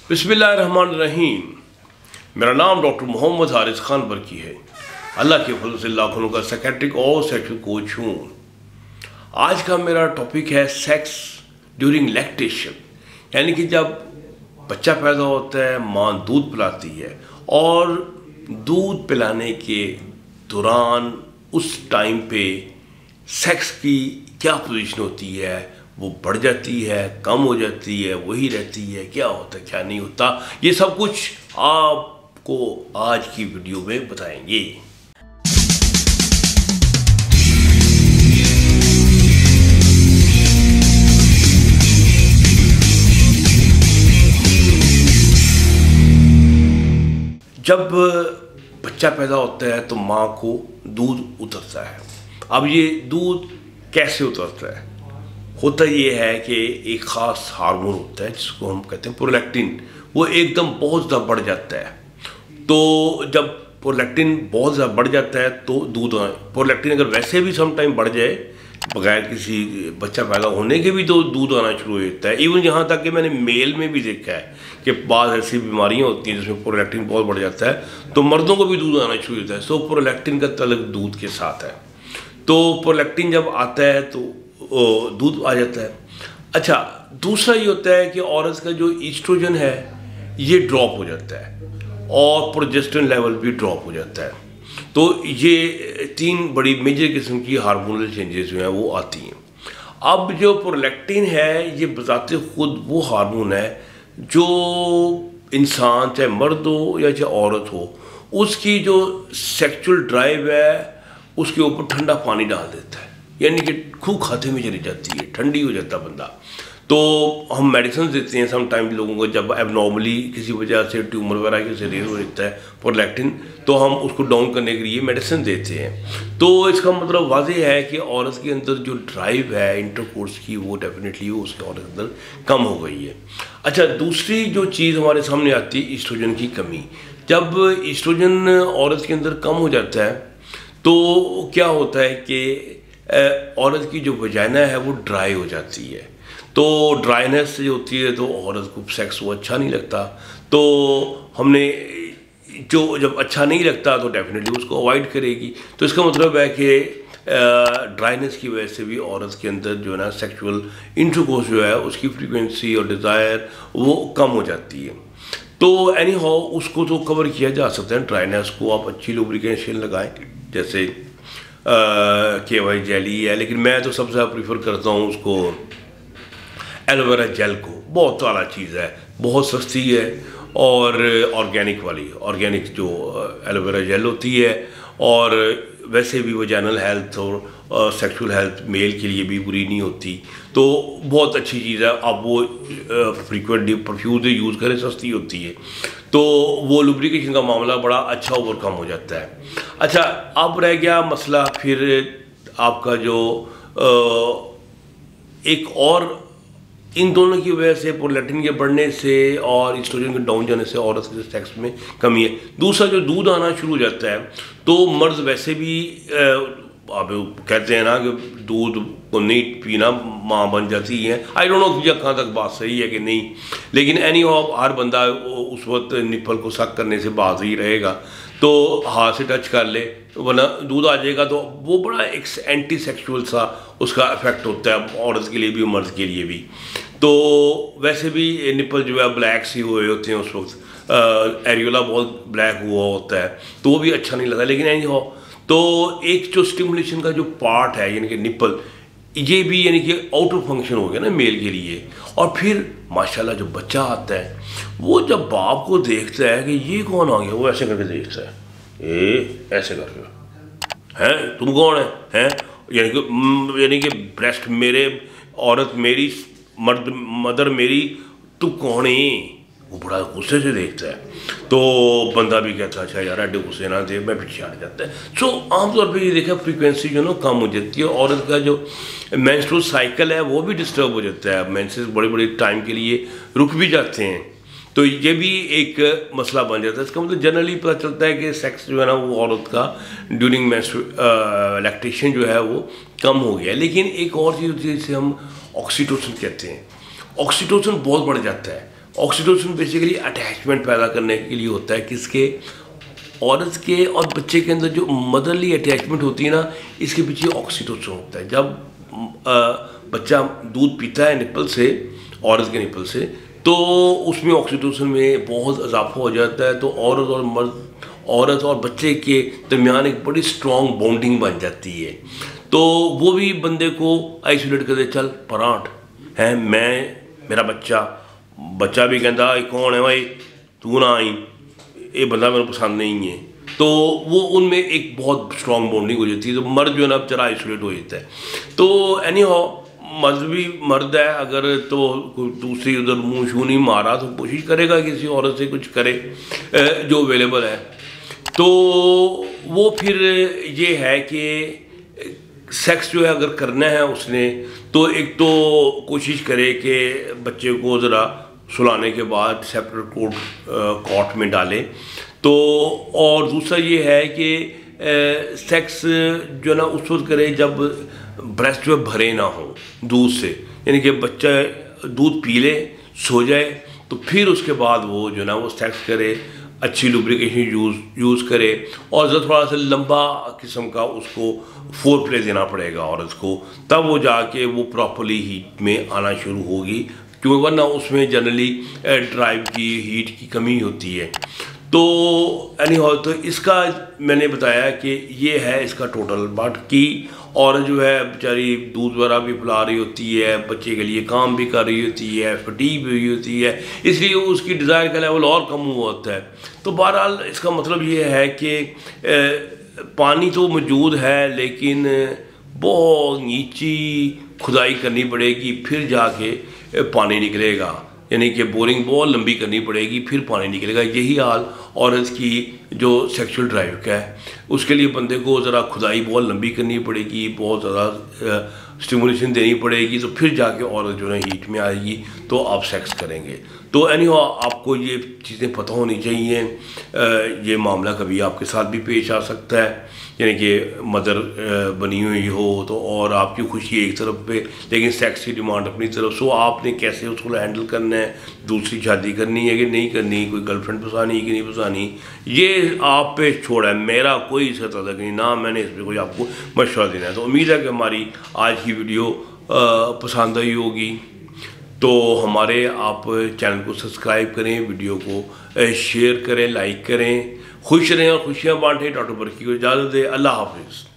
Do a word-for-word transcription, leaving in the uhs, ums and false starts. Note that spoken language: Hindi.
बिस्मिल्लाहिर्रहमानिर्रहीम। मेरा नाम डॉक्टर मोहम्मद हारिस खान बरकी है। अल्लाह के फजल से लाखों का साइकेट्रिक और सेक्सुअल कोच हूँ। आज का मेरा टॉपिक है सेक्स ड्यूरिंग लैक्टेशन, यानी कि जब बच्चा पैदा होता है, माँ दूध पिलाती है और दूध पिलाने के दौरान उस टाइम पे सेक्स की क्या पोजीशन होती है, वो बढ़ जाती है, कम हो जाती है, वही रहती है, क्या होता है, क्या नहीं होता, ये सब कुछ आपको आज की वीडियो में बताएंगे। जब बच्चा पैदा होता है तो माँ को दूध उतरता है। अब ये दूध कैसे उतरता है? होता ये है कि एक ख़ास हार्मोन होता है जिसको हम कहते हैं प्रोलैक्टिन, वो एकदम बहुत ज़्यादा बढ़ जाता है। तो जब प्रोलैक्टिन बहुत ज़्यादा बढ़ जाता है तो दूध, प्रोलैक्टिन अगर वैसे भी सम टाइम बढ़ जाए बगैर किसी बच्चा पैदा होने के भी तो दूध आना शुरू हो जाता है। इवन यहाँ तक कि मैंने मेल में भी देखा है कि बाद ऐसी बीमारियाँ होती हैं जिसमें प्रोलैक्टिन बहुत बढ़ जाता है तो मर्दों को भी दूध आना शुरू होता है। सो प्रोलैक्टिन का ताल्लुक दूध के साथ है। तो प्रोलैक्टिन जब आता है तो दूध आ जाता है। अच्छा, दूसरा ये होता है कि औरत का जो ईस्ट्रोजन है ये ड्रॉप हो जाता है और प्रोजेस्टेरोन लेवल भी ड्रॉप हो जाता है। तो ये तीन बड़ी मेजर किस्म की हार्मोनल चेंजेस जो हैं वो आती हैं। अब जो प्रोलैक्टिन है ये बजाते खुद वो हार्मोन है जो इंसान, चाहे मर्द हो या चाहे औरत हो, उसकी जो सेक्सुअल ड्राइव है उसके ऊपर ठंडा पानी डाल देता है, यानी कि खूब खाते में चली जाती है, ठंडी हो जाता बंदा। तो हम मेडिसिन देते हैं सम टाइम लोगों को जब एबनॉर्मली किसी वजह से ट्यूमर वगैरह के से हो जाता है प्रोलैक्टिन, तो हम उसको डाउन करने के लिए मेडिसिन देते हैं। तो इसका मतलब वाज़ेह है कि औरत के अंदर जो ड्राइव है इंटरकोर्स की वो डेफिनेटली वो उसके औरत के अंदर कम हो गई है। अच्छा, दूसरी जो चीज़ हमारे सामने आती है ईस्ट्रोजन की कमी। जब ईस्ट्रोजन औरत के अंदर कम हो जाता है तो क्या होता है कि औरत की जो वजाइना है वो ड्राई हो जाती है। तो ड्राइनेस जो होती है तो औरत को सेक्स वो अच्छा नहीं लगता। तो हमने जो जब अच्छा नहीं लगता तो डेफिनेटली उसको अवॉइड करेगी। तो इसका मतलब है कि ड्राइनेस की वजह से भी औरत के अंदर जो है ना सेक्सुअल इंटरकोर्स जो है उसकी फ्रीक्वेंसी और डिज़ायर वो कम हो जाती है। तो एनी हाउ उसको तो कवर किया जा सकता है। ड्राइनेस को आप अच्छी लुब्रिकेशन लगाएं, जैसे के वाई जेली है, लेकिन मैं तो सबसे ज़्यादा प्रीफर करता हूँ उसको एलोवेरा जेल को। बहुत वाला चीज़ है, बहुत सस्ती है और ऑर्गेनिक वाली ऑर्गेनिक जो एलोवेरा जेल होती है। और वैसे भी वजाइनल हेल्थ और सेक्सुअल हेल्थ मेल के लिए भी बुरी नहीं होती, तो बहुत अच्छी चीज़ है। अब वो फ्रीक्वेंटली परफ्यूज यूज़ करें, सस्ती होती है, तो वो लुब्रिकेशन का मामला बड़ा अच्छा ओवरकम हो जाता है। अच्छा, अब रह गया मसला फिर आपका जो एक और इन दोनों की वजह से प्रोलैक्टिन के बढ़ने से और ईस्ट्रोजन के डाउन जाने से औरत के सेक्स में कमी है। दूसरा, जो दूध आना शुरू हो जाता है तो मर्द वैसे भी आप कहते हैं ना कि दूध को नहीं पीना माँ बन जाती है। आई डोंट नो कि कहाँ तक बात सही है कि नहीं, लेकिन एनी हाउ हर बंदा उस वक्त निप्पल को सक करने से बाज ही रहेगा। तो हाथ से टच कर ले वरना दूध आ जाएगा, तो वो बड़ा एक एंटी सेक्सुअल सा उसका इफेक्ट होता है औरत के लिए भी मर्द के लिए भी। तो वैसे भी निप्पल जो है ब्लैक सी हुए होते हैं उस वक्त, एरियोला बहुत ब्लैक हुआ होता है तो वो भी अच्छा नहीं लगता। लेकिन एनी हाउ तो एक जो स्टिमुलेशन का जो पार्ट है यानी कि निप्पल, ये भी यानी कि आउट ऑफ फंक्शन हो गया ना मेल के लिए। और फिर माशाल्लाह जो बच्चा आता है वो जब बाप को देखता है कि ये कौन आ गया, वो ऐसे करके देखता है, ए ऐसे करके, हैं तुम कौन है, हैं यानी कि यानी कि ब्रेस्ट मेरे, औरत मेरी, मर्द मदर मेरी, तू कौन है? वो बड़ा गुस्से से देखता है। तो बंदा भी कहता है अच्छा यार एडे गुस्से ना दे, मैं पीछे हट जाता है। सो आमतौर पे ये देखा फ्रीक्वेंसी जो ना कम हो जाती है। औरत का जो मेंस्ट्रुअल साइकिल है वो भी डिस्टर्ब हो जाता है, मेंसेस बड़े बड़े टाइम के लिए रुक भी जाते हैं। तो ये भी एक मसला बन जाता है। इसका मतलब जनरली पता चलता है कि सेक्स जो है ना वो औरत का ड्यूरिंग मेंस्ट्रुअल लैक्टेशन जो है वो कम हो गया। लेकिन एक और चीज़ होती है जिसे हम ऑक्सीटोसिन कहते हैं। ऑक्सीटोसिन बहुत बढ़ जाता है ऑक्सीटोसिन बेसिकली अटैचमेंट पैदा करने के लिए होता है, किसके, औरत के और बच्चे के अंदर जो मदरली अटैचमेंट होती है ना, इसके पीछे ऑक्सीटोसिन होता है। जब आ, बच्चा दूध पीता है निपल से, औरत के निपल से, तो उसमें ऑक्सीटोसिन में बहुत इजाफा हो जाता है, तो औरत और मर्द, औरत और बच्चे के दरमियान एक बड़ी स्ट्रॉन्ग बॉन्डिंग बन जाती है। तो वो भी बंदे को आइसोलेट कर दे, चल परांठ है, मैं मेरा बच्चा बच्चा भी कहता कौन है भाई, तू ना आई, ये बंदा मेरे पसंद नहीं है, तो वो उनमें एक बहुत स्ट्रॉन्ग बॉन्डिंग हो जाती है। तो मर्द जो है ना बेचारा आइसोलेट हो जाता है। तो एनी हाउ मर्द भी मर्द है, अगर तो दूसरी उधर मुँह शू नहीं मारा तो कोशिश करेगा किसी औरत से कुछ करे जो अवेलेबल है। तो वो फिर ये है कि सेक्स जो है अगर करना है उसने, तो एक तो कोशिश करे कि बच्चे को ज़रा सुलाने के बाद सेपरेट कोट कॉट में डाले। तो और दूसरा ये है कि सेक्स जो है ना उस वक्त करे जब ब्रेस्ट जो भरे ना हो दूध से, यानी कि बच्चा दूध पी ले सो जाए, तो फिर उसके बाद वो जो है ना वो सेक्स करे, अच्छी लुब्रिकेशन यूज़ यूज़ करे, और ज़रा थोड़ा सा लंबा किस्म का उसको फोर प्ले देना पड़ेगा औरत को, तब वो जाके वो प्रॉपरली हीट में आना शुरू होगी, क्योंकि वरना उसमें जनरली ड्राइव की हीट की कमी होती है। तो एनी हाउ तो इसका मैंने बताया कि ये है इसका टोटल। बाकी और जो है बेचारी दूध वगैरह भी पिला रही होती है, बच्चे के लिए काम भी कर रही होती है, फटीग भी हुई होती है, इसलिए उसकी डिज़ायर का लेवल और कम हुआ होता है। तो बहरहाल इसका मतलब ये है कि पानी तो मौजूद है, लेकिन बहुत नीची खुदाई करनी पड़ेगी, फिर जाके पानी निकलेगा, यानी कि बोरिंग बहुत लंबी करनी पड़ेगी, फिर पानी निकलेगा। यही हाल औरत की जो सेक्सुअल ड्राइव का है, उसके लिए बंदे को ज़रा खुदाई बहुत लंबी करनी पड़ेगी, बहुत ज़्यादा स्टिमुलेशन देनी पड़ेगी, तो फिर जाके औरत जो है हीट में आएगी, तो आप सेक्स करेंगे। तो एनी हाउ आपको ये चीज़ें पता होनी चाहिए। ये मामला कभी आपके साथ भी पेश आ सकता है, यानी कि मदर बनी हुई हो तो और आपकी खुशी एक तरफ पे, लेकिन सेक्स की डिमांड अपनी तरफ। सो आपने कैसे उसको हैंडल करना है, दूसरी शादी करनी है कि नहीं करनी, कोई गर्लफ्रेंड फंसानी है कि नहीं फंसानी, ये आप पे छोड़ा है, मेरा कोई इसका तल्लुक नहीं, ना मैंने इस पर कोई आपको मशवरा देना है। तो उम्मीद है कि हमारी आज की वीडियो पसंद आई होगी। तो हमारे आप चैनल को सब्सक्राइब करें, वीडियो को शेयर करें, लाइक करें, खुश रहें और खुशियाँ बांटें। डॉक्टर बरकी को इजाज़त दें। अल्लाह हाफिज़।